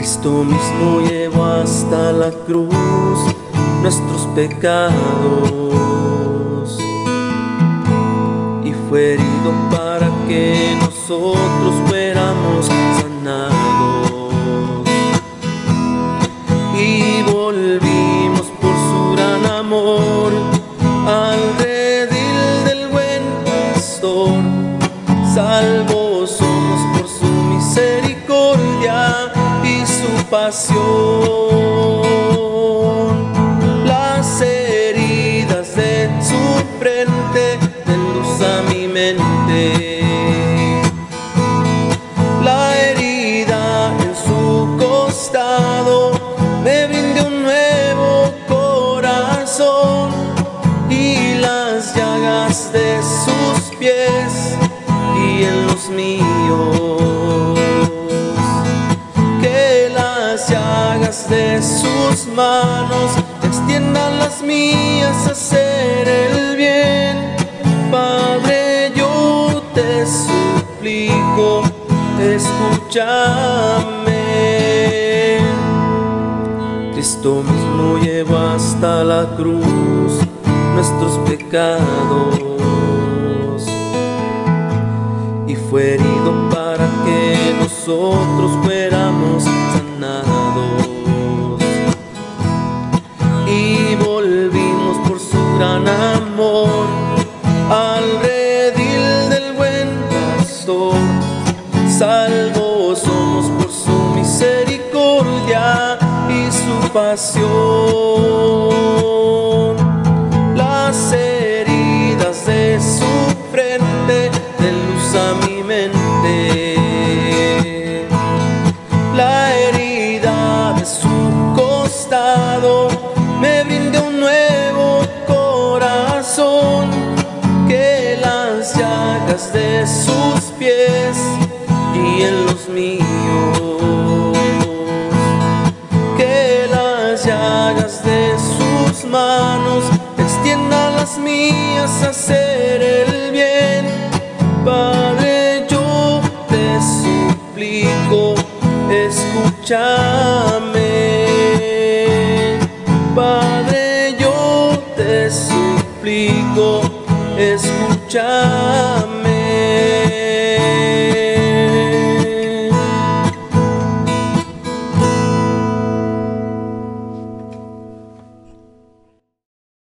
Cristo mismo llevó hasta la cruz nuestros pecados y fue herido para que nosotros fuéramos sanados. Y volvimos por su gran amor al redil del buen pastor. Salvos somos por su misericordia y su pasión. Las heridas de su frente den luz a mi mente. La herida en su costado me brinde un nuevo corazón, y las llagas de sus pies y en los míos, que las llagas de sus manos extiendan las mías a hacer el bien. Padre, yo te suplico, escúchame. Cristo mismo llevó hasta la cruz nuestros pecados y fue herido para que nosotros fuéramos sanados. Y volvimos por su gran amor al redil del buen pastor. Salvos somos por su misericordia y su pasión. Las heridas de su frente den luz a mi mente. La herida de su costado me brinde un nuevo corazón, que las llagas de sus pies y en los míos, que las llagas de sus manos extiendan las mías a hacer el bien. Padre, yo te suplico, escúchame. Padre, yo te suplico, escúchame.